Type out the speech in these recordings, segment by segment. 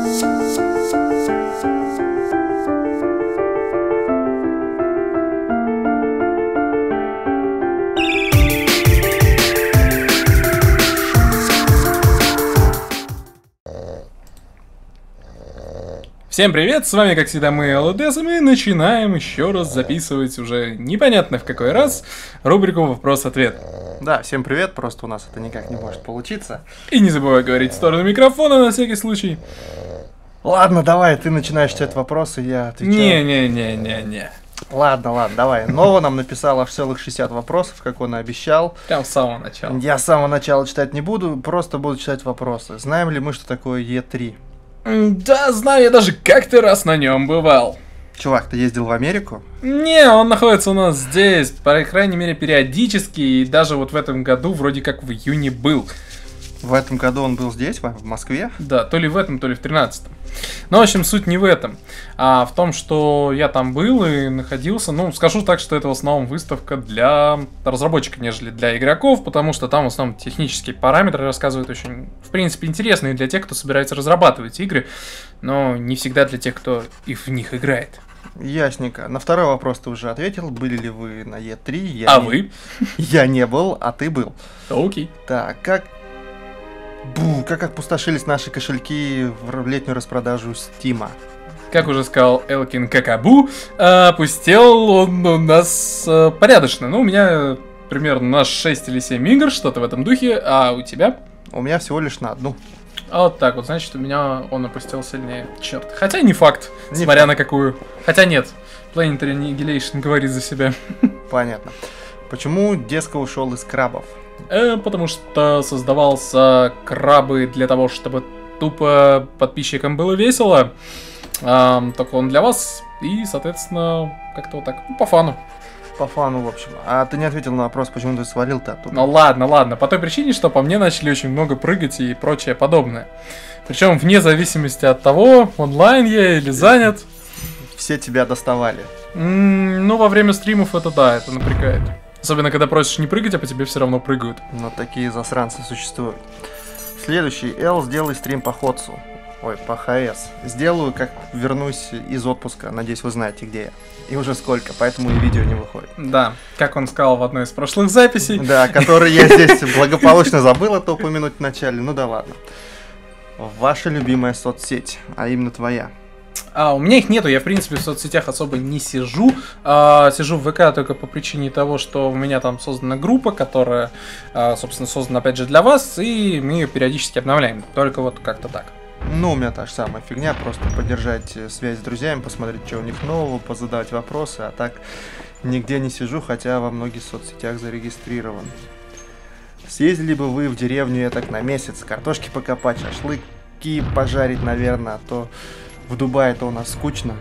Всем привет, с вами как всегда мы, ЛДС, и мы начинаем еще раз записывать уже непонятно в какой раз рубрику «Вопрос-ответ». Да, всем привет, просто у нас это никак не может получиться. И не забывай говорить в сторону микрофона на всякий случай. Ладно, давай, ты начинаешь читать вопросы, я отвечаю. Не. Ладно, давай. Нова нам написала аж целых 60 вопросов, как он и обещал. Прям с самого начала. Я с самого начала читать не буду, просто буду читать вопросы. Знаем ли мы, что такое Е3? Да, знаю, я даже как-то раз на нем бывал. Чувак, ты ездил в Америку? Не, он находится у нас здесь, по крайней мере, периодически, и даже вот в этом году вроде как в июне был. В этом году он был здесь, в Москве? Да, то ли в этом, то ли в 13-м. Но, в общем, суть не в этом, а в том, что я там был и находился. Ну, скажу так, что это в основном выставка для разработчиков, нежели для игроков, потому что там в основном технические параметры рассказывают очень, в принципе, интересные для тех, кто собирается разрабатывать игры, но не всегда для тех, кто и в них играет. Ясненько. На второй вопрос ты уже ответил. Были ли вы на Е3? Вы? Я не был, а ты был. Окей. Так, как опустошились наши кошельки в летнюю распродажу Стима? Как уже сказал Элкин Какабу, опустел он у нас порядочно. Ну, у меня примерно на 6 или 7 игр, что-то в этом духе, а у тебя? У меня всего лишь на одну. Вот так вот, значит, у меня он опустил сильнее. Черт. Хотя не факт, Не смотря факт. на какую. Хотя нет, Planetary Annihilation говорит за себя. Понятно. Почему Деска ушел из крабов? Потому что создавался крабы для того, чтобы тупо подписчикам было весело. Только он для вас. И, соответственно, как-то вот так, по фану. По фану, в общем. А ты не ответил на вопрос, почему ты свалил-то оттуда? Ну ладно. По той причине, что по мне начали очень много прыгать и прочее подобное. Причем вне зависимости от того, онлайн я или занят. Все тебя доставали. Ну, во время стримов это напрягает. Особенно, когда просишь не прыгать, а по тебе все равно прыгают. Но такие засранцы существуют. Следующий. Эл, сделай стрим по Ходсу. Ой, по ХС. Сделаю, как вернусь из отпуска. Надеюсь, вы знаете, где я. И уже сколько, поэтому и видео не выходит. Да, как он сказал в одной из прошлых записей. Да, который я здесь благополучно забыл это упомянуть в начале. Ну да ладно. Ваша любимая соцсеть, а именно твоя. У меня их нету, я в принципе в соцсетях особо не сижу. Сижу в ВК только по причине того, что у меня там создана группа, которая, собственно, создана опять же для вас, и мы ее периодически обновляем. Только вот как-то так. Ну, у меня та же самая фигня, просто поддержать связь с друзьями, посмотреть, что у них нового, позадавать вопросы, а так нигде не сижу, хотя во многих соцсетях зарегистрирован. Съездили бы вы в деревню так на месяц, картошки покопать, шашлыки пожарить, наверное, а то в Дубае-то у нас скучно.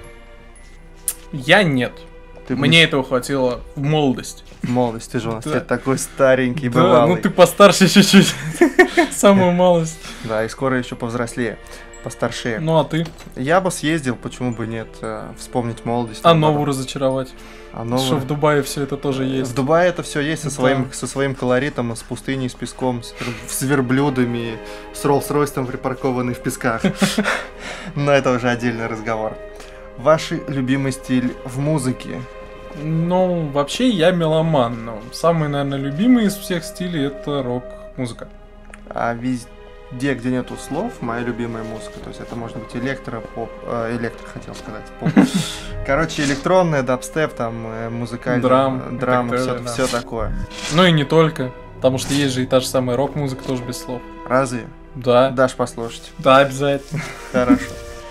Я нет. Ты Мне этого хватило в молодости. в молодости, ты же у нас Да. теперь такой старенький, Да, бывалый. ну ты постарше чуть-чуть. Самую малость. Да, и скоро еще повзрослее, постаршее. Ну а ты? Я бы съездил, почему бы нет, вспомнить молодость. А новую разочаровать? А Что новую... в Дубае все это тоже В есть. Дубае это все есть со Да. своим колоритом, с пустыней, с песком, с верблюдами, с Роллс-Ройсом припаркованный в песках. Но это уже отдельный разговор. Ваш любимый стиль в музыке? Ну, вообще я меломан, но самый, наверное, любимый из всех стилей это рок-музыка. А везде, где нету слов, моя любимая музыка. То есть это может быть поп, хотел сказать, поп. Короче, электронная, дабстеп, там, музыкальный, Драм и драма, так далее, да. все такое. Ну и не только, потому что есть же и та же самая рок-музыка тоже без слов. Разве? Да, Дашь послушать? да, обязательно. Хорошо.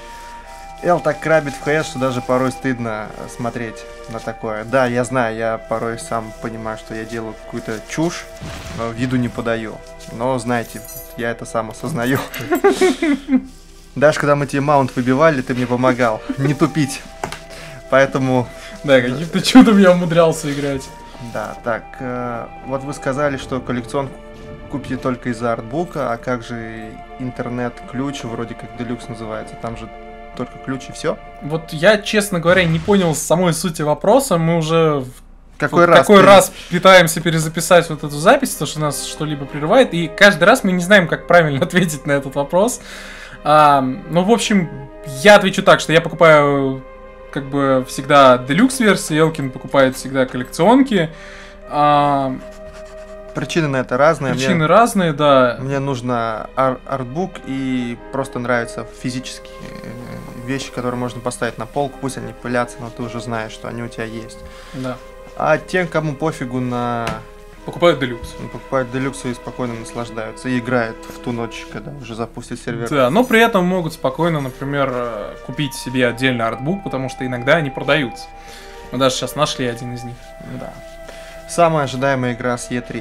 Эл так крабит в ХС, что даже порой стыдно смотреть на такое. Да, я знаю, я порой сам понимаю, что я делаю какую-то чушь, но виду не подаю. Но, знаете, я это сам осознаю. Даже когда мы тебе маунт выбивали, ты мне помогал не тупить. Поэтому... Да, каким-то чудом я умудрялся играть. Да, так, вот вы сказали, что коллекцион купите только из-за артбука, а как же интернет-ключ, вроде как Deluxe называется, там же только ключ и все? Вот я, честно говоря, не понял самой сути вопроса, мы уже Какой раз пытаемся перезаписать вот эту запись, потому что нас что-либо прерывает, и каждый раз мы не знаем, как правильно ответить на этот вопрос. Ну, в общем, я отвечу так, что я покупаю, как бы, всегда делюкс-версии, Элкин покупает всегда коллекционки. Причины на это разные. Причины разные, да. Мне нужно артбук и просто нравятся физические вещи, которые можно поставить на полку, пусть они пылятся, но ты уже знаешь, что они у тебя есть. Да. А тем, кому пофигу на... Покупают делюкс. Покупают делюкс и спокойно наслаждаются. И играют в ту ночь, когда уже запустят сервер. Да, но при этом могут спокойно, например, купить себе отдельный артбук, потому что иногда они продаются. Мы даже сейчас нашли один из них. Да. Самая ожидаемая игра с E3.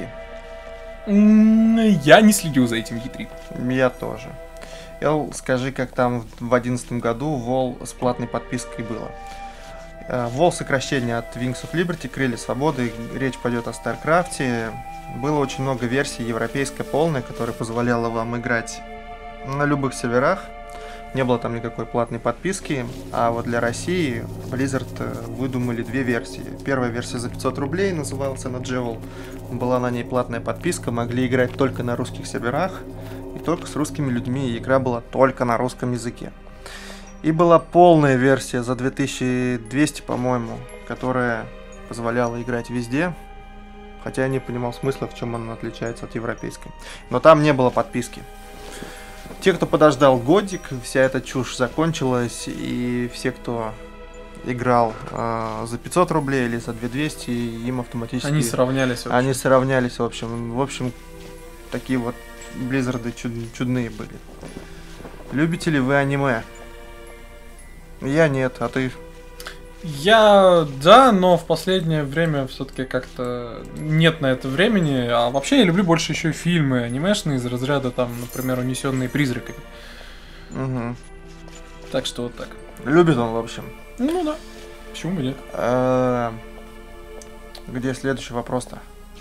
Я не следил за этим E3. Я тоже. Эл, скажи, как там в 2011 году Вол с платной подпиской было. Вол сокращение от Wings of Liberty, Крылья Свободы, речь пойдет о Старкрафте. Было очень много версий, европейская полная, которая позволяла вам играть на любых серверах. Не было там никакой платной подписки, а вот для России Blizzard выдумали две версии. Первая версия за 500 рублей, называлась она Jewel. Была на ней платная подписка, могли играть только на русских серверах и только с русскими людьми, и игра была только на русском языке. И была полная версия за 2200, по-моему, которая позволяла играть везде, хотя я не понимал смысла, в чем она отличается от европейской. Но там не было подписки. Те, кто подождал годик, вся эта чушь закончилась, и все, кто играл за 500 рублей или за 2200, им автоматически... Они сравнялись. Они сравнялись, в общем, такие вот Близзарды чудные были. Любите ли вы аниме? Я нет, а ты? Я, да, но в последнее время все-таки как-то нет на это времени. А вообще я люблю больше еще фильмы анимешные из разряда, там, например, «Унесенные призраками». Угу. Так что вот так. Любит он, в общем. Ну да. Почему бы нет? Где следующий вопрос-то?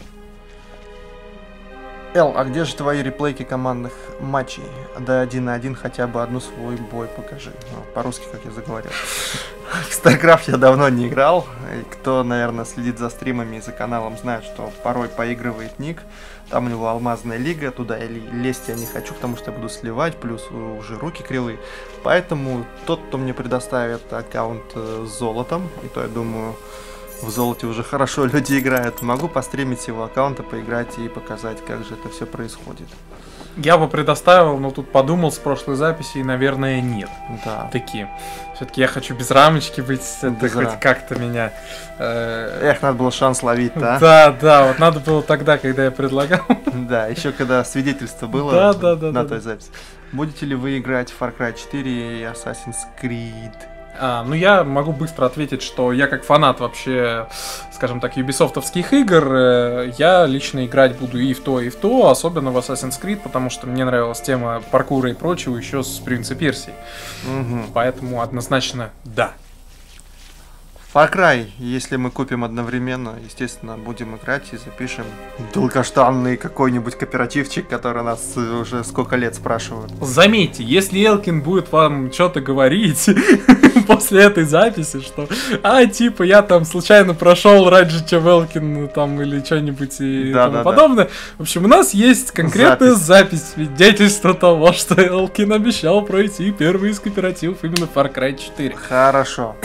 Эл, а где же твои реплейки командных матчей? Да 1 на 1 хотя бы одну свой бой покажи. Ну, по-русски, как я заговорил. В StarCraft я давно не играл. И кто, наверное, следит за стримами и за каналом, знает, что порой поигрывает ник. Там у него алмазная лига, туда лезть я не хочу, потому что я буду сливать, плюс уже руки кривые. Поэтому тот, кто мне предоставит аккаунт с золотом, и то, я думаю, в золоте уже хорошо люди играют, могу постримить с его аккаунта, поиграть и показать, как же это все происходит. Я бы предоставил, но тут подумал с прошлой записи, и, наверное, нет. Да. Такие. Все-таки я хочу без рамочки быть, это хоть как-то меня... Эх, надо было шанс ловить, да? Да, вот надо было тогда, когда я предлагал. Да, еще когда свидетельство было на той да. записи. Будете ли вы играть в Far Cry 4 и Assassin's Creed? Ну я могу быстро ответить, что я как фанат вообще, скажем так, юбисофтовских игр, я лично играть буду и в то, особенно в Assassin's Creed, потому что мне нравилась тема паркура и прочего еще с Принца Персии. Угу. Поэтому однозначно да. Far Cry, если мы купим одновременно, естественно, будем играть и запишем долгожданный какой-нибудь кооперативчик, который нас уже сколько лет спрашивают. Заметьте, если Элкин будет вам что-то говорить после этой записи, что типа я там случайно прошел раньше, чем Элкин там или что-нибудь и тому подобное. В общем, у нас есть конкретная запись свидетельства того, что Элкин обещал пройти первый из кооперативов именно Far Cry 4. Хорошо.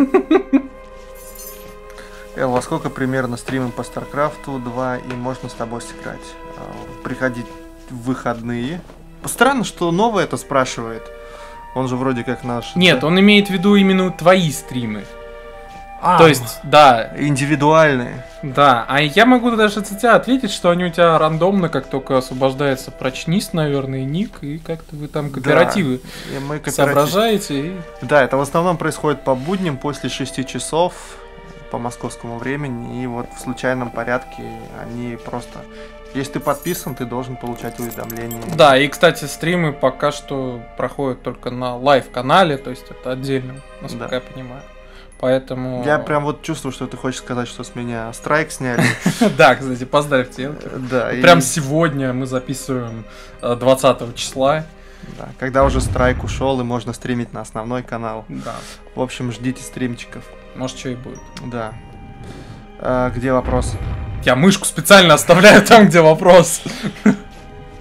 Эл, во сколько примерно стримим по StarCraft 2 и можно с тобой сыграть? Приходить в выходные. Странно, что новое это спрашивает. Он же вроде как наш... Нет, он имеет в виду именно твои стримы. То есть, да. Индивидуальные. Да, а я могу даже за тебя ответить, что они у тебя рандомно, как только освобождается прочнист, наверное, ник, и как-то вы там кооперативы соображаете. Да, это в основном происходит по будням после 6 часов по московскому времени, и вот в случайном порядке они просто... Если ты подписан, ты должен получать уведомления. Да, и, кстати, стримы пока что проходят только на лайв-канале, то есть это отдельно, насколько я понимаю. Поэтому... Я прям вот чувствую, что ты хочешь сказать, что с меня страйк сняли. Да, кстати, поздравьте. Да. Прям сегодня мы записываем 20 числа. Да, когда уже страйк ушел и можно стримить на основной канал. Да. В общем, ждите стримчиков. Может, что и будет. Да. Где вопрос? Я мышку специально оставляю там, где вопрос.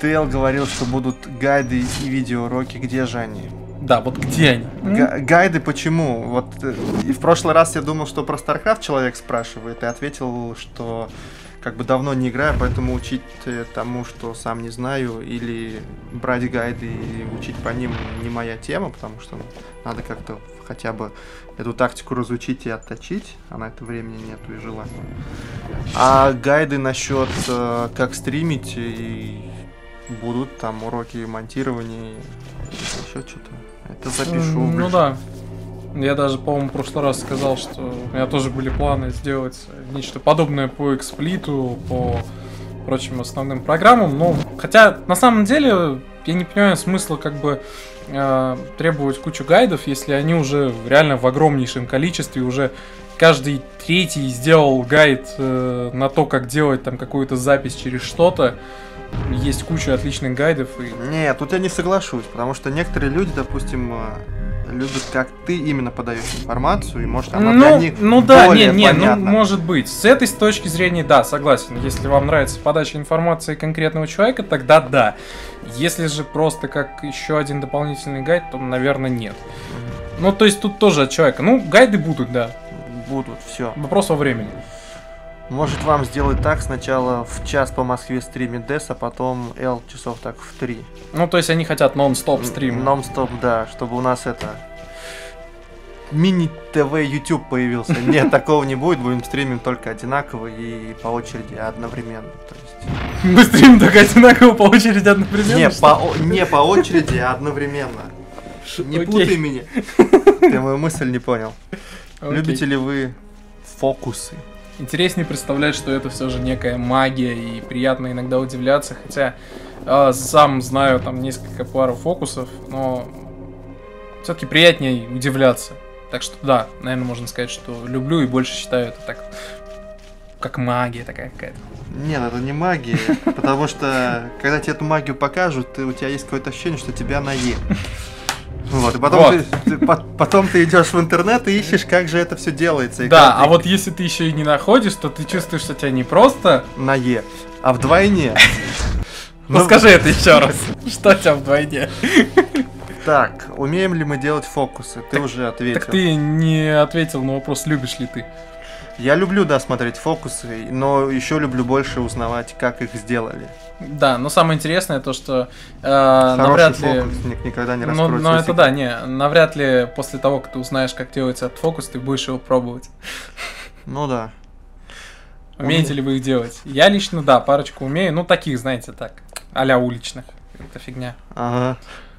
Эл говорил, что будут гайды и видеоуроки. Где же они? Да, вот где они? Гайды почему? Вот и в прошлый раз я думал, что про StarCraft человек спрашивает, и ответил, что как бы давно не играю, поэтому учить тому, что сам не знаю, или брать гайды и учить по ним не моя тема, потому что надо как-то хотя бы эту тактику разучить и отточить, а на это времени нету и желания. А гайды насчет как стримить, и будут там уроки монтирования, еще что-то. Это запишу. Ну да. Я даже, по-моему, в прошлый раз сказал, что у меня тоже были планы сделать нечто подобное по эксплиту, по прочим основным программам. Но, хотя, на самом деле, я не понимаю смысла как бы требовать кучу гайдов, если они уже реально в огромнейшем количестве, уже каждый третий сделал гайд на то, как делать там какую-то запись через что-то. Есть куча отличных гайдов. Нет, тут я не соглашусь, потому что некоторые люди, допустим, любят, как ты именно подаешь информацию, и может она для них более понятна. Может быть. С этой точки зрения, да, согласен. Если вам нравится подача информации конкретного человека, тогда да. Если же просто как еще один дополнительный гайд, то, наверное, нет. Ну, то есть тут тоже от человека. Ну, гайды будут, да. Будут, все. Вопрос во времени. Может вам сделать так, сначала в час по Москве стримит Дэс, а потом Эл часов так в 3. Ну, то есть они хотят нон-стоп стрим. Нон-стоп, да, чтобы у нас это... Мини-ТВ YouTube появился. Нет, такого не будет, будем стримить только одинаково и по очереди одновременно. То есть... Мы стримим только одинаково по очереди одновременно? Не по очереди, а одновременно. Не путай меня. Ты мою мысль не понял. Любите ли вы фокусы? Интереснее представлять, что это все же некая магия, и приятно иногда удивляться, хотя сам знаю там несколько пар фокусов, но все-таки приятнее удивляться. Так что да, наверное, можно сказать, что люблю и больше считаю это так, как магия такая какая-то. Нет, это не магия, потому что когда тебе эту магию покажут, у тебя есть какое-то ощущение, что тебя наели. Вот, и потом ты идешь в интернет и ищешь, как же это все делается. Да, а вот если ты еще и не находишь, то ты чувствуешь, что тебя не просто на Е, а вдвойне. Ну скажи это еще раз. Что у тебя вдвойне? Так, умеем ли мы делать фокусы? Ты уже ответил. Так ты не ответил на вопрос, любишь ли ты. Я люблю, да, смотреть фокусы, но еще люблю больше узнавать, как их сделали. Да, но самое интересное то, что навряд ли... фокус никогда не раскроется. Но это да, навряд ли после того, как ты узнаешь, как делается этот фокус, ты будешь его пробовать. Ну да. Умеете ли вы их делать? Я лично, да, парочку умею, ну таких, знаете, так, а-ля уличных. Это фигня. Ага.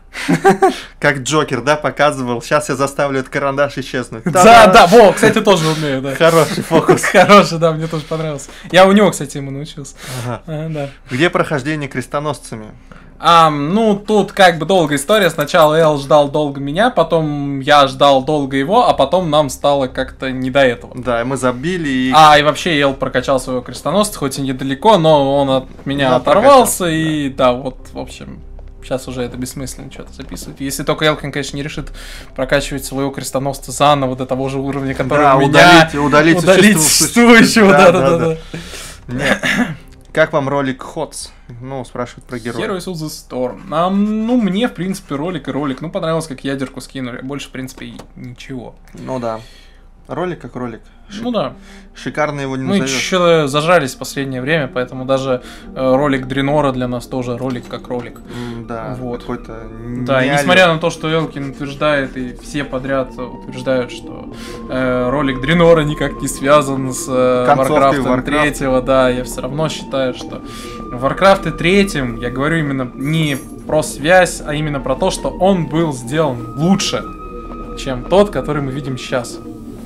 Как Джокер, да, показывал. Сейчас я заставлю этот карандаш исчезнуть. Да, во, кстати, тоже умею, да. Хороший фокус. Хороший, да, мне тоже понравился. Я у него, кстати, ему научился. Да. Где прохождение крестоносцами? Ну, тут как бы долгая история. Сначала Эл ждал долго меня, потом я ждал долго его, а потом нам стало как-то не до этого. Да, и мы забили и... И вообще Эл прокачал своего крестоносца, хоть и недалеко, но он от меня оторвался, и да, вот, в общем... Сейчас уже это бессмысленно что-то записывать. Если только Элкин, конечно, не решит прокачивать своего крестоносца заново до того же уровня, который у меня... Удалить существующего. Да. Как вам ролик Ходс? Ну, спрашивают про героя. Heroes of the Storm. Ну, мне, в принципе, ролик. Ну, понравилось, как ядерку скинули. Больше, в принципе, ничего. Ну да. Ролик как ролик. Ну да. Шикарно его не назовешь. Мы еще зажались в последнее время, поэтому даже ролик Дренора для нас тоже ролик как ролик. Да, вот. Какой-то... Да, и несмотря на то, что Элкин утверждает, и все подряд утверждают, что ролик Дренора никак не связан с Warcraft 3, да, я все равно считаю, что в Warcraft 3, я говорю именно не про связь, а именно про то, что он был сделан лучше, чем тот, который мы видим сейчас.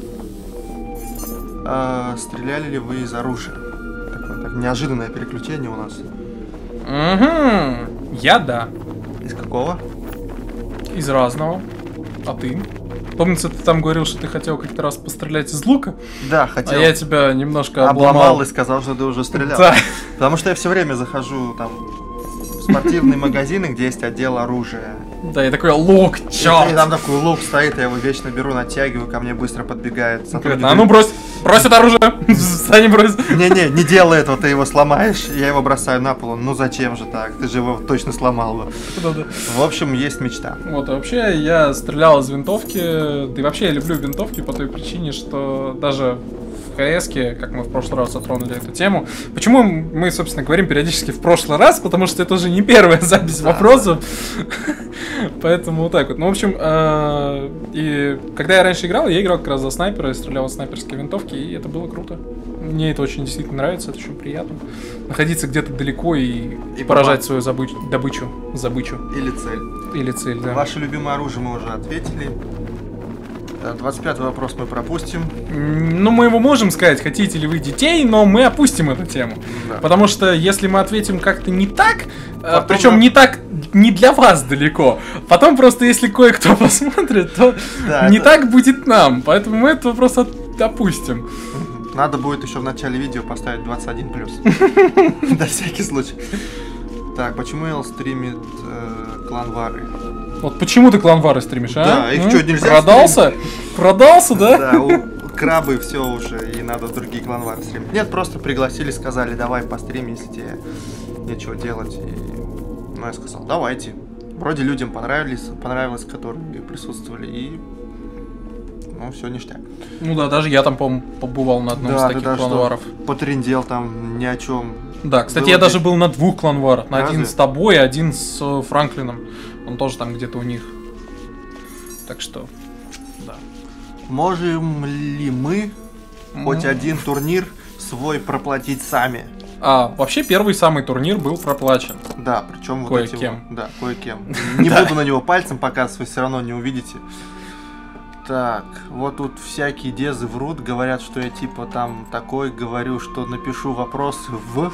Стреляли ли вы из оружия? Такое неожиданное переключение у нас. Я да. Из какого? Из разного. А ты? Помнится, ты там говорил, что ты хотел как-то раз пострелять из лука? Да, хотел. А я тебя немножко обломал и сказал, что ты уже стрелял. Да. Потому что я все время захожу там в спортивные магазины, где есть отдел оружия. Да, и такой лук, И чёрт! там такой лук стоит, я его вечно беру, натягиваю, ко мне быстро подбегает сотрудник. А ну брось это оружие! Встань, брось! Не делай этого, ты его сломаешь. Я его бросаю на пол. Ну зачем же так? Ты же его точно сломал бы. Да-да. В общем, есть мечта. Вот, а вообще я стрелял из винтовки, да и вообще я люблю винтовки по той причине, что даже в КС-ке, как мы в прошлый раз затронули эту тему, почему мы, собственно, говорим периодически в прошлый раз, потому что это уже не первая запись вопросов, поэтому вот так вот. Ну, в общем, и когда я раньше играл, я играл как раз за снайпера, я стрелял из снайперской винтовки, и это было круто. Мне это очень действительно нравится, это очень приятно. Находиться где-то далеко и поражать свою добычу. Или цель, да. Ваше любимое оружие мы уже ответили. 25-й вопрос мы пропустим. Ну, мы его можем сказать, хотите ли вы детей, но мы опустим эту тему. Да. Потому что если мы ответим как-то не так, Потом причем не для вас далеко, потом просто если кое-кто посмотрит, то не так будет нам. Поэтому мы этот вопрос опустим. Надо будет еще в начале видео поставить 21+. На всякий случай. Так, почему Эл стримит кланвары? Вот почему ты кланвары стримишь, а? Да, их что, нельзя Продался? Продался, да? Да, у крабы все уже, и надо другие кланвары стримить. Нет, просто пригласили, сказали, давай пострим, если тебе нечего делать. И... Ну, я сказал, давайте. Вроде людям понравилось, которые присутствовали, и... Ну, все ништяк. Ну да, даже я там, по-моему, побывал на одном из таких кланваров. Потрындел там ни о чем. Да, кстати, я даже был на 2 кланварах. На один Разве? с тобой, один с Франклином. Он тоже там где-то у них. Так что, да. Можем ли мы хоть один турнир свой проплатить сами? Вообще первый самый турнир был проплачен. Да, причем вот кое-кем. Да, кое-кем. Не буду на него пальцем показывать, вы все равно не увидите. Так, вот тут всякие дезы врут, говорят, что я типа там такой говорю, что напишу вопросы в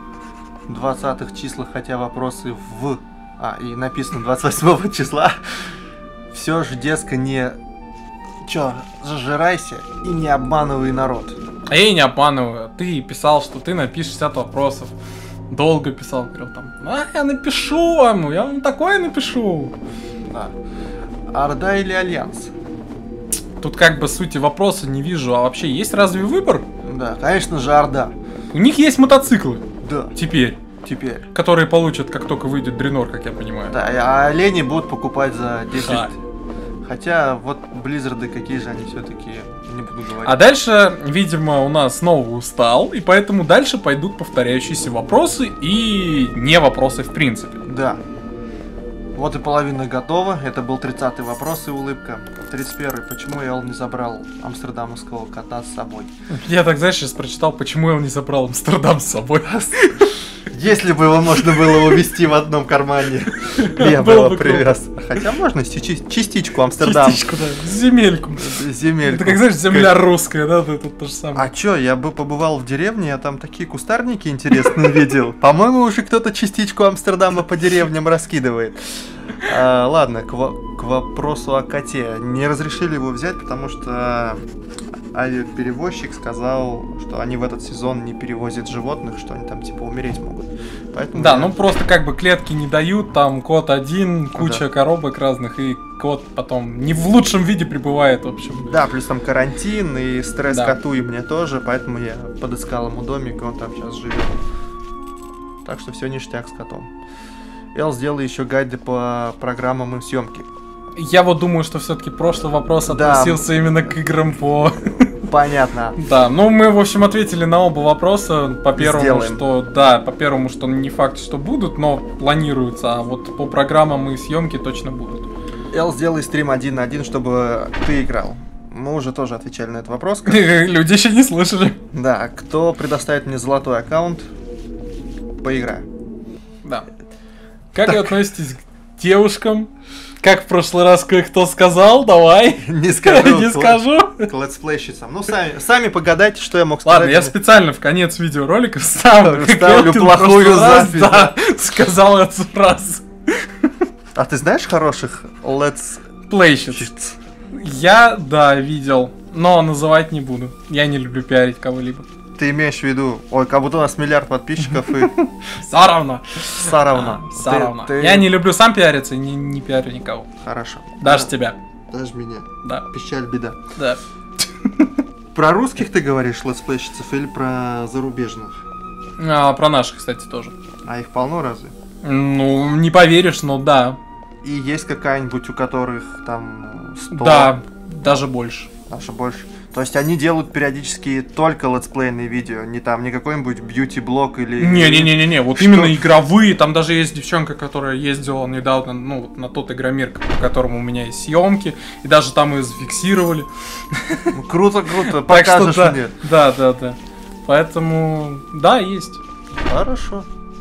20-х числах, хотя вопросы в... и написано 28 числа. Все же, дескать, не... Чё, зажирайся и не обманывай народ. А я и не обманываю. Ты писал, что ты напишешь 60 вопросов. Долго писал, говорил там, я напишу вам, я вам такое напишу. Да. Орда или Альянс? Тут как бы сути вопроса не вижу, а вообще есть разве выбор? Да, конечно же, Орда. У них есть мотоциклы. Да. Теперь. Которые получат, как только выйдет Дренор, как я понимаю. Да, а олени будут покупать за 10. Хотя вот Близзарды какие же они все-таки, не буду говорить. А дальше, видимо, у нас снова устал, и поэтому дальше пойдут повторяющиеся вопросы и не вопросы в принципе. Да. Вот и половина готова. Это был 30-й вопрос и улыбка. 31-й. Почему Эл не забрал амстердамского кота с собой? Я так, знаешь, сейчас прочитал, почему Эл не забрал Амстердам с собой. Если бы его можно было увезти в одном кармане, я бы его привез. Хотя можно частичку Амстердама. Частичку, да. Земельку. Это как, знаешь, земля русская, да? Это то же самое. А чё, я бы побывал в деревне, я там такие кустарники интересные видел. По-моему, уже кто-то частичку Амстердама по деревням раскидывает. Ладно, к вопросу о коте. Не разрешили его взять, потому что авиаперевозчик сказал, что они в этот сезон не перевозят животных, что они там типа умереть могут. Поэтому да, ну просто как бы клетки не дают, там кот один, куча коробок разных, и кот потом не в лучшем виде пребывает, в общем. Да, плюс там карантин и стресс коту и мне тоже, поэтому я подыскал ему домик, и он там сейчас живет. Так что все ништяк с котом. Эл, сделай еще гайды по программам и съемки. Я вот думаю, что все-таки прошлый вопрос относился именно к играм по... Понятно. Да, ну мы, в общем, ответили на оба вопроса. По первому, что не факт, что будут, но планируются, а вот по программам и съемки точно будут. Эл, сделай стрим 1 на 1, чтобы ты играл. Мы уже тоже отвечали на этот вопрос. Люди еще не слышали. Да, кто предоставит мне золотой аккаунт, поиграю. Да. Как вы относитесь к девушкам? Как в прошлый раз кое-кто сказал, давай. Не скажу. Не скажу. К летсплейщицам. Ну, сами погадайте, что я мог сказать. Ладно, я специально в конец видеоролика ставлю плохую запись. Да, сказал эту фразу. А ты знаешь хороших летсплейщиц? Я, да, видел, но называть не буду. Я не люблю пиарить кого-либо. Ты имеешь в виду... Ой, как будто у нас миллиард подписчиков и... Саровна. Саровна. Саровна. Я не люблю сам пиариться и не пиарю никого. Хорошо. Даже тебя. Даже меня. Да. Печаль, беда. Да. Про русских ты говоришь, летсплейщицев, или про зарубежных? Про наших, кстати, тоже. А их полно разве? Ну, не поверишь, но да. И есть какая-нибудь, у которых там 100? Да, даже больше. Даже больше. То есть они делают периодически только летсплейные видео, не там, не какой-нибудь бьюти-блог или... Не-не-не-не, вот Что? именно игровые, там даже есть девчонка, которая ездила недавно, ну, вот на тот игромир, по которому у меня есть съемки, и даже там ее зафиксировали. Ну, круто, круто, Так что покажешь да, мне. да. Поэтому, да, есть. Хорошо.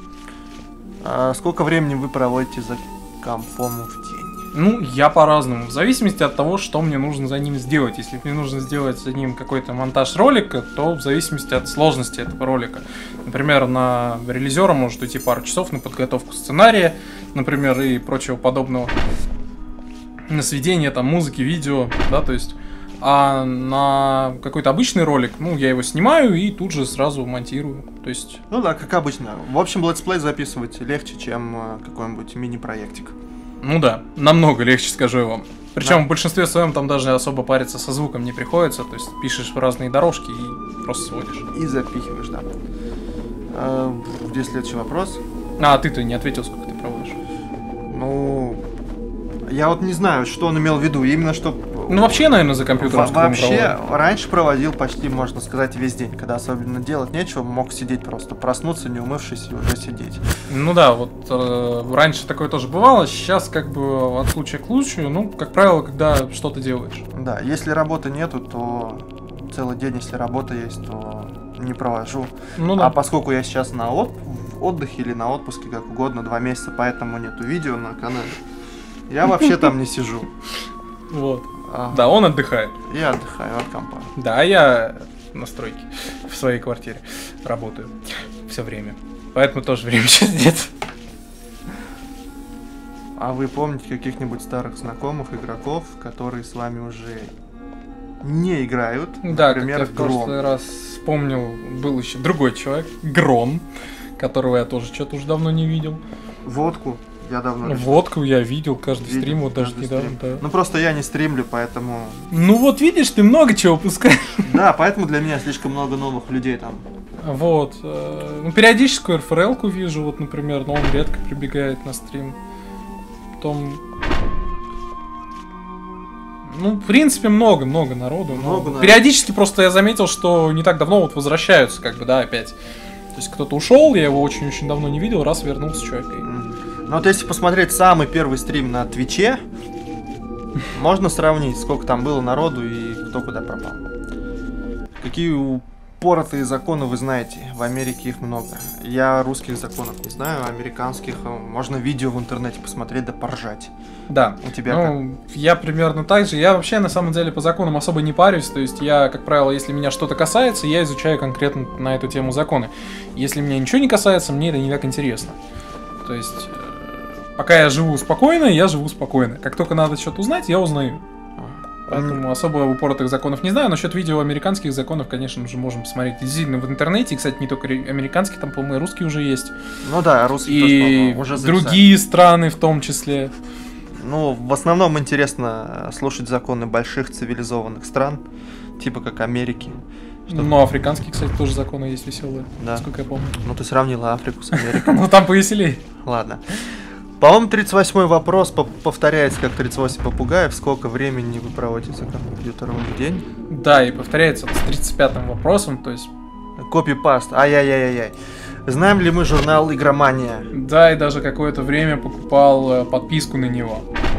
А сколько времени вы проводите за компом в день? Ну, я по-разному. В зависимости от того, что мне нужно за ним сделать. Если мне нужно сделать за ним какой-то монтаж ролика, то в зависимости от сложности этого ролика. Например, на релизера может уйти пару часов на подготовку сценария, например, и прочего подобного. На сведение там музыки, видео, да, то есть... А на какой-то обычный ролик, ну, я его снимаю и тут же сразу монтирую, то есть... Ну да, как обычно. В общем, летсплей записывать легче, чем какой-нибудь мини-проектик. Ну да, намного легче, скажу я вам. Причем Да. в большинстве своем там даже особо париться со звуком не приходится, то есть пишешь разные дорожки и просто сводишь. И запихиваешь, да. Где следующий вопрос? А ты не ответил, сколько ты проводишь. Ну, я вот не знаю, что он имел в виду. Именно что... Ну вообще, наверное, за компьютером сколько он Вообще, проводит. раньше проводил почти, можно сказать, весь день. Когда особенно делать нечего, мог сидеть просто. Проснуться, не умывшись, и уже сидеть. Ну да, вот раньше такое тоже бывало, сейчас как бы от случая к случаю, ну, как правило, когда что-то делаешь. Да, если работы нету, то целый день, если работа есть, то не провожу. Ну да. А поскольку я сейчас на отдыхе или на отпуске, как угодно, 2 месяца, поэтому нету видео на канале, я вообще там не сижу. Вот. Да, он отдыхает. Я отдыхаю от компа. Да, я на стройке в своей квартире работаю все время. Поэтому тоже времени сейчас нет. А вы помните каких-нибудь старых знакомых игроков, которые с вами уже не играют? Да, например, как я в прошлый раз вспомнил, был еще другой человек, Грон, которого я тоже что-то уже давно не видел. Водку я давно не Водку я видел, каждый видел, стрим, вот даже каждый недавно, стрим. да. Ну просто я не стримлю, поэтому... Ну вот видишь, ты много чего пускаешь. Да, поэтому для меня слишком много новых людей там. Вот. Ну, периодическую РФРЛ-ку вижу, вот, например, но он редко прибегает на стрим. Потом... Ну, в принципе, много народу. Много народу. Периодически просто я заметил, что не так давно вот возвращаются, как бы, да, опять. То есть кто-то ушел, я его очень-очень давно не видел, раз вернулся, человек. Ну вот если посмотреть самый первый стрим на Твиче, можно сравнить, сколько там было народу и кто куда пропал. Какие упоротые законы вы знаете? В Америке их много. Я русских законов не знаю, а американских можно видео в интернете посмотреть да поржать. Да. У тебя Ну, я примерно так же. Я вообще, на самом деле, по законам особо не парюсь. То есть я, как правило, если меня что-то касается, я изучаю конкретно на эту тему законы. Если меня ничего не касается, мне это не так интересно. То есть, пока я живу спокойно. Как только надо что-то узнать, я узнаю. Поэтому особо упоротых законов не знаю. Насчет видео американских законов, конечно же, можем посмотреть действительно в интернете. И, кстати, не только американские, там, по-моему, и русские уже есть. Ну да, русские тоже, И по-моему, уже записали. другие страны в том числе. Ну, в основном интересно слушать законы больших цивилизованных стран, типа как Америки. Ну, африканские, кстати, тоже законы есть веселые, Да. насколько я помню. Ну, ты сравнила Африку с Америкой. Ну, там повеселее. Ладно. По-моему, 38-й вопрос повторяется как 38 попугаев. Сколько времени вы проводите за компьютером в день? Да, и повторяется с 35-м вопросом, то есть... Копипаст. Ай-яй-яй-яй. Знаем ли мы журнал «Игромания»? Да, и даже какое-то время покупал подписку на него.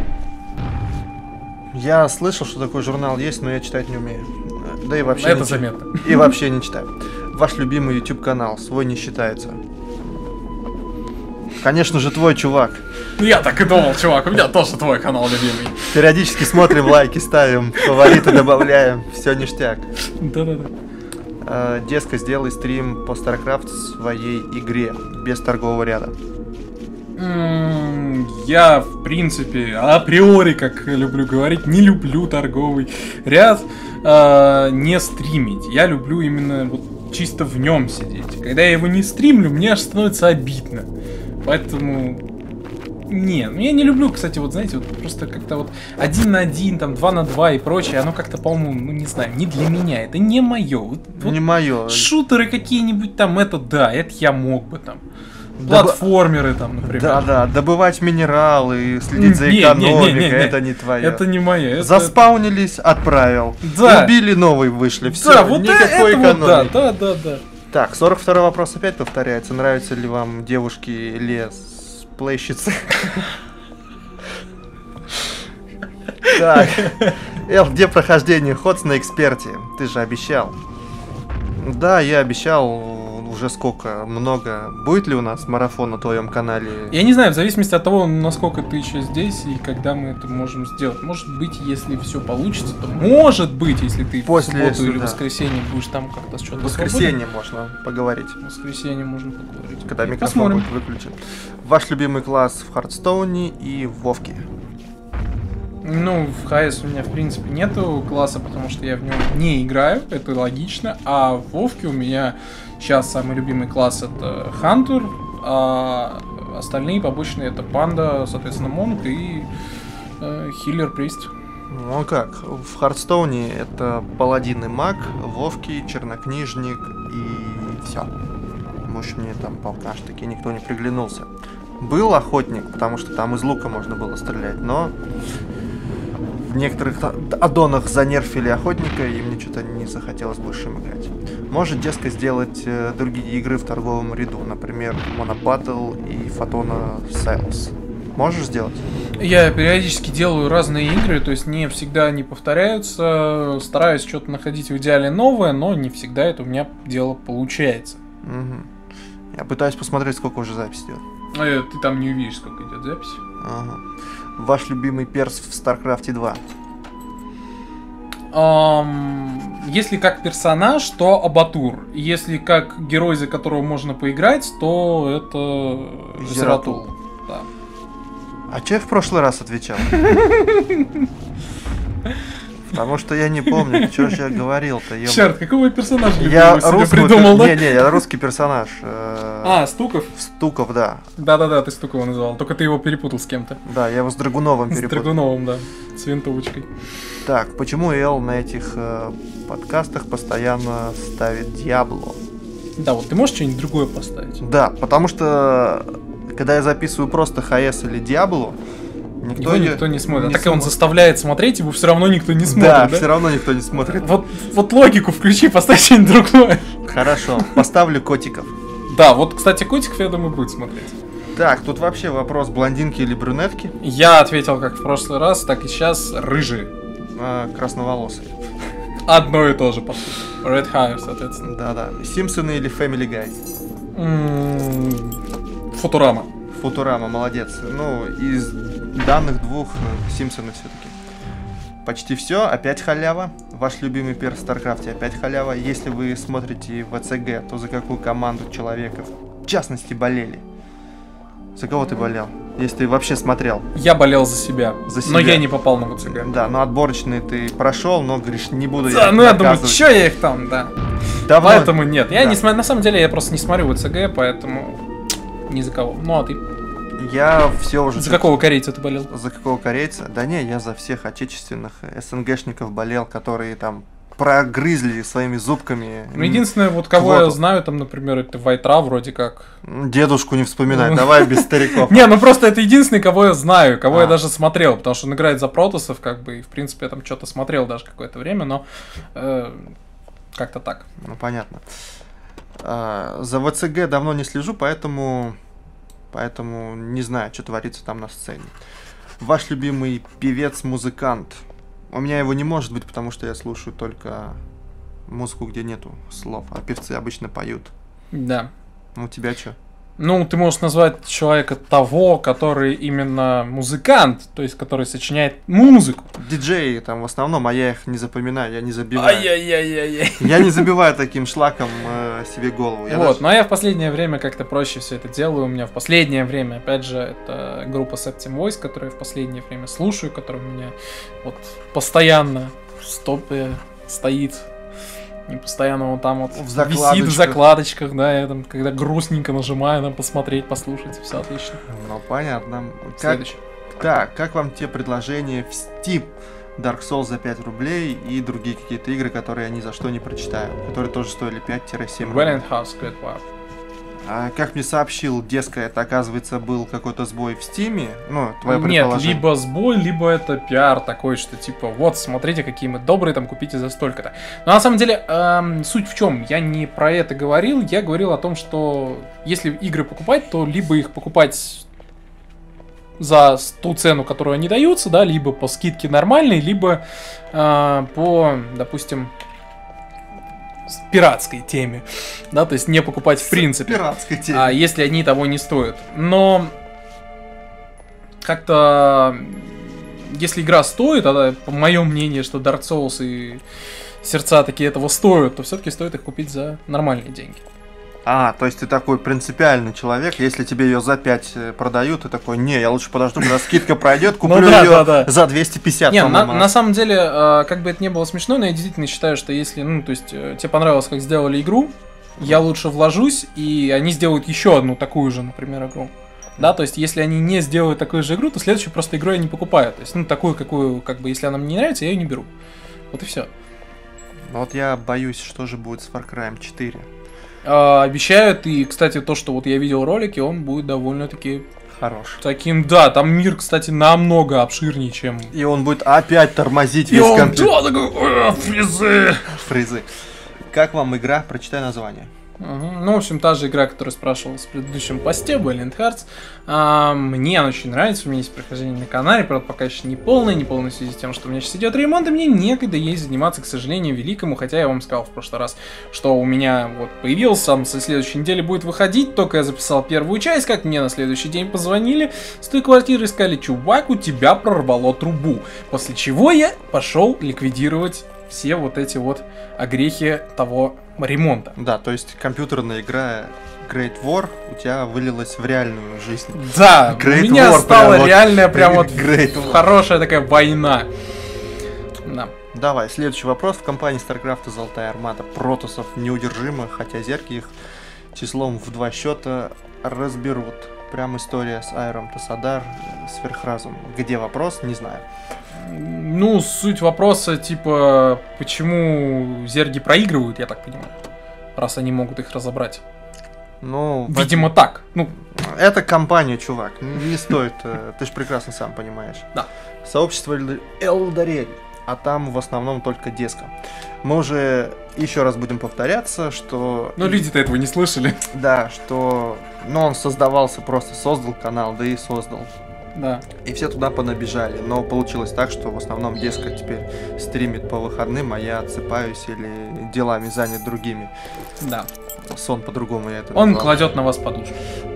Я слышал, что такой журнал есть, но я читать не умею. Да и вообще Это не заметно. И вообще не читаю. Ваш любимый YouTube-канал, свой не считается. Конечно же, твой, чувак. Я так и думал, чувак, у меня тоже твой канал любимый. Периодически смотрим, лайки ставим, фавориты добавляем, все ништяк. Да-да-да. Деска, сделай стрим по StarCraft в своей игре, без торгового ряда. Я, в принципе, априори, как люблю говорить, не люблю торговый ряд, не стримить. Я люблю именно вот чисто в нем сидеть. Когда я его не стримлю, мне аж становится обидно. Поэтому... Не, ну я не люблю, кстати, вот знаете, вот просто как-то вот 1 на 1, там 2 на 2 и прочее, оно как-то, по-моему, ну не знаю, не для меня, это не мое. Вот не мое. Шутеры какие-нибудь там, это да, это я мог бы там. Платформеры там, например. Да, добывать минералы, следить за экономикой, это не твое. Это не мое. Заспаунились, отправил. Да. Убили, новый вышли. Все, да, вот никакой это экономики. Вот, да. Так, 42-й вопрос опять повторяется. Нравятся ли вам девушки лесплейщицы? Так, Эл, где прохождение Ходс на эксперте? Ты же обещал. Да, я обещал уже сколько, много. Будет ли у нас марафон на твоем канале? Я не знаю, в зависимости от того, насколько ты еще здесь и когда мы это можем сделать. Может быть, если все получится, то может быть, если ты в субботу или воскресенье будешь там как-то что-то. В воскресенье можно поговорить. В воскресенье можно поговорить. Когда микрофон будет выключен. Ваш любимый класс в Хардстоуне и в Вовке? Ну, в ХС у меня, в принципе, нету класса, потому что я в нем не играю, это логично. А в Вовке у меня сейчас самый любимый класс это Хантер, а остальные побочные это Панда, соответственно, Монк и Хиллер Прист. Ну как, в Хардстоуне это Паладин и Маг, в Вовке Чернокнижник и все. Может, мне там пока аж таки никто не приглянулся. Был Охотник, потому что там из лука можно было стрелять, но в некоторых аддонах занерфили Охотника, и мне что-то не захотелось больше им играть. Может, дескать, сделать другие игры в торговом ряду, например, Monobattle и Photon Sales. Можешь сделать? Я периодически делаю разные игры, то есть не всегда они повторяются, стараюсь что-то находить в идеале новое, но не всегда это у меня дело получается. Угу. Я пытаюсь посмотреть, сколько уже запись идет. Ты там не увидишь, сколько идет запись. Ага. Ваш любимый перс в StarCraft 2? Если как персонаж, то Абатур. Если как герой, за которого можно поиграть, то это Зератул. Да. А че я в прошлый раз отвечал? Потому что я не помню, что же я говорил-то. Черт, какого персонажа я русский придумал, да? Не, я русский персонаж. Стуков? Стуков, да. Да, ты Стукова называл, только ты его перепутал с кем-то. Да, я его с Драгуновым перепутал. С Драгуновым, да, с винтовочкой. Так, почему Эл на этих подкастах постоянно ставит Диабло? Да, вот ты можешь что-нибудь другое поставить? Да, потому что когда я записываю просто ХС или Диабло, никто не смотрит. Так и он заставляет смотреть, его все равно никто не смотрит. Да, все равно никто не смотрит. Вот логику включи, поставь что-нибудь другое. Хорошо, поставлю котиков. Да, вот, кстати, котиков, я думаю, будет смотреть. Так, тут вообще вопрос, блондинки или брюнетки? Я ответил как в прошлый раз, так и сейчас, рыжие. Красноволосые. Одно и то же, по сути. Red Hair, соответственно. Да. Симпсоны или Family Guy? Футурама. Футурама, молодец. Ну, из данных двух Симпсоны все-таки. Почти все, опять халява. Ваш любимый перс в Старкрафте опять халява. Если вы смотрите ВЦГ, то за какую команду человека в частности болели? За кого ты болел? Если ты вообще смотрел. Я болел за себя. Но я не попал на ВЦГ. Да, но отборочные ты прошел, но говоришь, не буду я. Да, ну я думаю, что я их там, да. Давно... Поэтому нет. Я не смотрю, на самом деле я просто не смотрю ВЦГ, поэтому ни за кого. Ну а ты? Я все уже... За какого корейца ты болел? За какого корейца? Да не, я за всех отечественных СНГшников болел, которые там прогрызли своими зубками. Ну, единственное, вот кого я знаю, там, например, это Вайтра вроде как. Дедушку не вспоминай, давай без стариков. Не, ну просто это единственный, кого я знаю, кого я даже смотрел, потому что он играет за Протоссов, как бы, и в принципе я там что-то смотрел даже какое-то время, но как-то так. Ну, понятно. За ВЦГ давно не слежу, поэтому не знаю, что творится там на сцене. Ваш любимый певец-музыкант? У меня его не может быть, потому что я слушаю только музыку, где нету слов, а певцы обычно поют. Да. У тебя что? Ну, ты можешь назвать человека того, который именно музыкант, то есть который сочиняет музыку. Диджеи там в основном, а я их не запоминаю, я не забиваю. Ай-яй-яй-яй-яй. Я не забиваю таким шлаком себе голову. Но я в последнее время как-то проще все это делаю. У меня в последнее время, опять же, это группа Septim Voice, которую я в последнее время слушаю, которая у меня вот постоянно в стопе стоит. Не постоянно он там вот закладочках. висит в закладочках, да, я там, когда грустненько нажимаю, там, посмотреть, послушать, все отлично. Ну, понятно. Следующий. Так, как вам те предложения в Steam? Dark Souls за 5 рублей и другие какие-то игры, которые я ни за что не прочитаю, которые тоже стоили 5-7 рублей. Valiant House, Great War. А как мне сообщил Деска, это, оказывается, был какой-то сбой в Стиме. Ну, твое Нет, предположение. либо сбой, либо это пиар такой, что типа, вот, смотрите, какие мы добрые, там, купите за столько-то. Но на самом деле, суть в чем? Я не про это говорил, я говорил о том, что если игры покупать, то либо их покупать за ту цену, которую они даются, да, либо по скидке нормальной, либо по, допустим, пиратской теме, да, то есть не покупать в принципе, пиратской теме. Если они того не стоят. Но как-то, если игра стоит, а по моему мнению, что Dark Souls и сердца такие этого стоят, то все-таки стоит их купить за нормальные деньги. То есть ты такой принципиальный человек, если тебе ее за 5 продают, ты такой, не, я лучше подожду, когда скидка пройдет, куплю ее за 250. Не, на самом деле, как бы это не было смешно, но я действительно считаю, что если, ну, то есть, тебе понравилось, как сделали игру, я лучше вложусь, и они сделают еще одну такую же, например, игру. Да, то есть, если они не сделают такую же игру, то следующую просто игру я не покупаю. То есть, ну, такую, какую, как бы, если она мне не нравится, я ее не беру. Вот и все. Вот я боюсь, что же будет с Far Cry 4. Обещают, и, кстати, то, что вот я видел ролики, он будет довольно-таки хорош. Таким, да, там мир, кстати, намного обширнее, чем... И он будет опять тормозить весь компьютер. Да, такой, фризы. Как вам игра? Прочитай название. Ну, в общем, та же игра, которую спрашивал в предыдущем посте, Valiant Hearts. Мне она очень нравится, у меня есть прохождение на канале, правда, пока еще не полное в связи с тем, что у меня сейчас идет ремонт, и мне некогда ей заниматься, к сожалению, великому, хотя я вам сказал в прошлый раз, что у меня вот появился, сам со следующей недели будет выходить, только я записал первую часть, как мне на следующий день позвонили с той квартиры и сказали, чувак, у тебя прорвало трубу, после чего я пошел ликвидировать все вот эти вот огрехи того ремонта. Да, то есть компьютерная игра Great War у тебя вылилась в реальную жизнь. Да, Great у меня War, стала прям реальная прям вот хорошая такая война. Да. Давай, следующий вопрос. В компании StarCraft Золотая Армада Протоссов неудержимо, хотя зерки их числом в 2 счета разберут. Прям история с Айром Тасадар, сверхразум. Где вопрос, не знаю. Ну, суть вопроса, типа, почему зерги проигрывают, я так понимаю, раз они могут их разобрать. Ну, видимо, так. Ну, это компания, чувак, не стоит, ты же прекрасно сам понимаешь. Да. Сообщество Элдарель, а там в основном только Деска. Мы уже еще раз будем повторяться, что... Ну, люди-то этого не слышали. Да, что... Ну, он создавался, просто создал канал, да и создал. Да. И все туда понабежали. Но получилось так, что в основном Деска теперь стримит по выходным, а я отсыпаюсь или делами занят другими. Да. Сон по-другому я это Он назвал. кладет на вас подушку.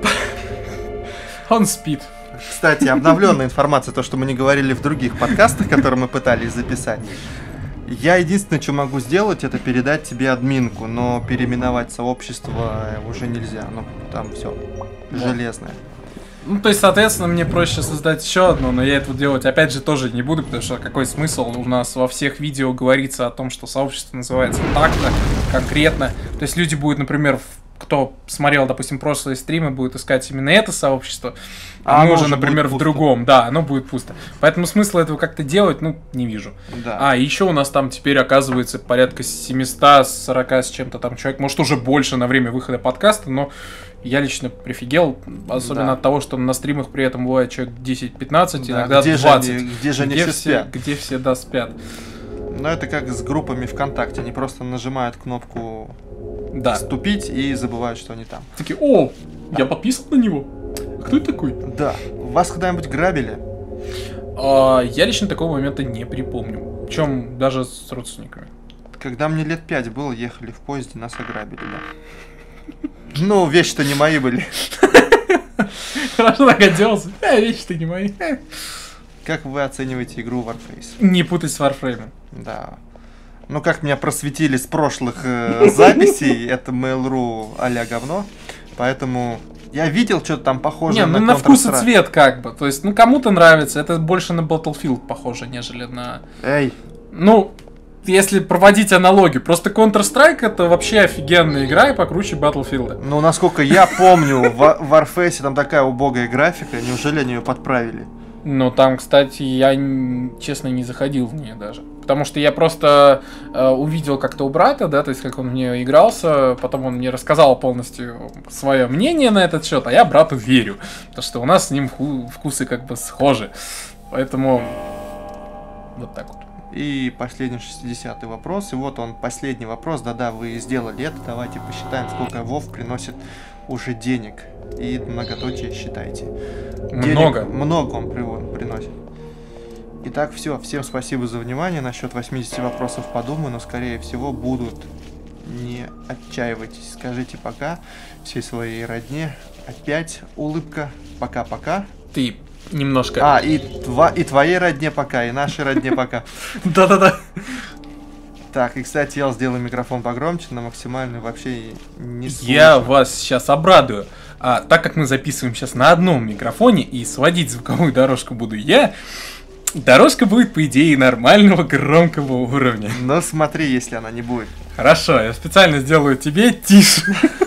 Он спит. Кстати, обновленная информация, то, что мы не говорили в других подкастах, которые мы пытались записать. Я единственное, что могу сделать, это передать тебе админку, но переименовать сообщество уже нельзя. Ну, там все железное. Ну, то есть, соответственно, мне проще создать еще одну, но я этого делать, опять же, тоже не буду, потому что какой смысл? У нас во всех видео говорится о том, что сообщество называется так-то, конкретно. То есть, люди будут, например, кто смотрел, допустим, прошлые стримы, будет искать именно это сообщество, а мы уже, например, в другом, да, оно будет пусто. Поэтому смысла этого как-то делать, ну, не вижу. Да. И еще у нас там теперь оказывается порядка 740 с чем-то там человек, может уже больше на время выхода подкаста, но я лично прифигел, особенно от того, что на стримах при этом бывает человек 10-15, иногда где 20. Где же они все спят? Где все, да, спят. Ну, это как с группами ВКонтакте, они просто нажимают кнопку «Вступить» и забывают, что они там. Такие, я подписан на него? Кто это такой? Да. Вас когда-нибудь грабили? Я лично такого момента не припомню. Причем даже с родственниками. Когда мне лет 5 было, ехали в поезде, нас ограбили, да. Ну, вещи-то не мои были. Хорошо так оделся. Вещи-то не мои. Как вы оцениваете игру Warface? Не путать с Warframe. Да. Ну, как меня просветили с прошлых записей, это Mail.ru а-ля говно. Поэтому я видел что-то там похожее на Counter-Strike. на вкус и цвет как бы. То есть, кому-то нравится. Это больше на Battlefield похоже, нежели на... Эй! Ну, если проводить аналогию, просто Counter-Strike это вообще офигенная игра и покруче Battlefield. Ну, насколько я помню, в Warface там такая убогая графика, неужели они ее подправили? Ну, там, кстати, я, честно, не заходил в нее даже. Потому что я просто увидел как-то у брата, да, то есть как он в нее игрался, потом он мне рассказал полностью свое мнение на этот счет, а я брату верю, потому что у нас с ним вкусы как бы схожи. Поэтому вот так вот. И последний 60-й вопрос, и вот он, последний вопрос, да-да, вы сделали это, давайте посчитаем, сколько Вов приносит уже денег. И многоточие считайте. Много. Много он приносит. Итак, все. Всем спасибо за внимание. Насчет 80 вопросов подумаю, но скорее всего будут. Не отчаивайтесь. Скажите пока всей своей родне. Опять улыбка. Пока-пока. Ты немножко... И твоей родне пока, и нашей родне пока. Да-да-да. Так, и, кстати, я сделаю микрофон погромче, на максимальную вообще не слышно. Я вас сейчас обрадую. Так как мы записываем сейчас на одном микрофоне, и сводить звуковую дорожку буду я, дорожка будет, по идее, нормального громкого уровня. Но смотри, если она не будет. Хорошо, я специально сделаю тебе тише.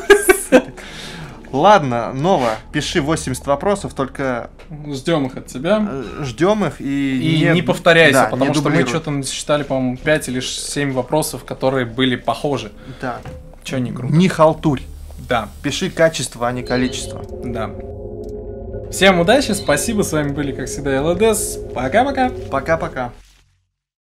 Ладно, Нова, пиши 80 вопросов, только... Ждем их от тебя. Ждем их и не повторяйся, да, потому не что дублируй. мы что-то насчитали, по-моему, 5 или 7 вопросов, которые были похожи. Да. Че не круто. Не халтурь. Да. Пиши качество, а не количество. Да. Всем удачи, спасибо, с вами были, как всегда, ЛДС. Пока-пока. Пока-пока.